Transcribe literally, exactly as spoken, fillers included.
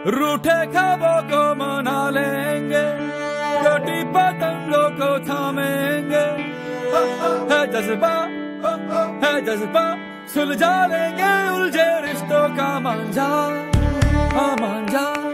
रूठे ख्वाबों को मना लेंगे, कटी पतंगों को थामेंगे। है जज्बा है जज्बा, सुलझा लेंगे उलझे रिश्तों का मांझा, हाँ मांझा।